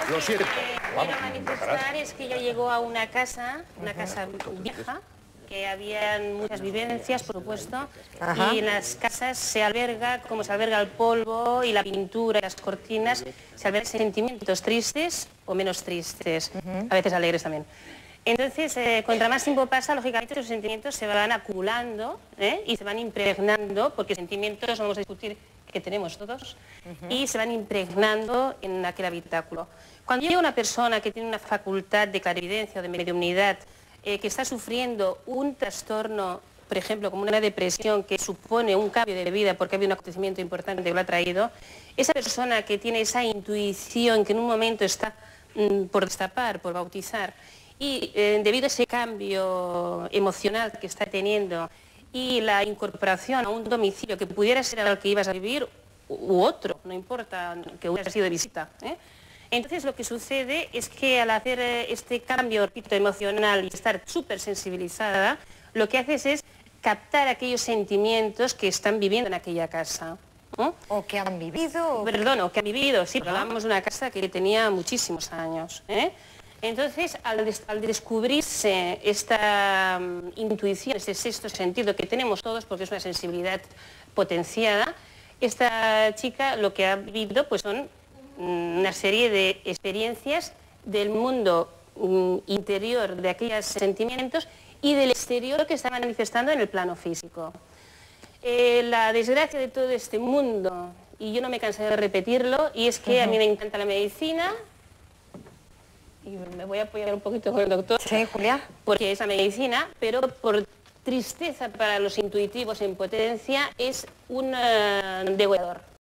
Lo siento. Vamos, Quiero manifestar es que ella llegó a una casa vieja, que habían muchas vivencias, por supuesto, y en las casas se alberga, como se alberga el polvo y la pintura y las cortinas, se albergan sentimientos tristes o menos tristes, a veces alegres también. Entonces, contra más tiempo pasa, lógicamente los sentimientos se van acumulando y se van impregnando, porque sentimientos, no vamos a discutir, que tenemos todos, y se van impregnando en aquel habitáculo. Cuando llega una persona que tiene una facultad de clarividencia o de mediumnidad, que está sufriendo un trastorno, por ejemplo, como una depresión que supone un cambio de vida porque ha habido un acontecimiento importante que lo ha traído, esa persona que tiene esa intuición que en un momento está por destapar, por bautizar, y debido a ese cambio emocional que está teniendo y la incorporación a un domicilio que pudiera ser al que ibas a vivir u otro, no importa, que hubiera sido de visita, entonces lo que sucede es que al hacer este cambio, repito, emocional y estar súper sensibilizada, lo que haces es captar aquellos sentimientos que están viviendo en aquella casa. O que han vivido. Perdón, o que han vivido, sí, pero hablamos de una casa que tenía muchísimos años. Entonces, al descubrirse esta intuición, ese sexto sentido que tenemos todos, porque es una sensibilidad potenciada, esta chica lo que ha vivido pues son una serie de experiencias del mundo interior de aquellos sentimientos y del exterior que está manifestando en el plano físico. La desgracia de todo este mundo, y yo no me cansaré de repetirlo, y es que a mí me encanta la medicina, y me voy a apoyar un poquito con el doctor, Sí, Julia. porque es la medicina, pero por tristeza para los intuitivos en potencia es un degollador.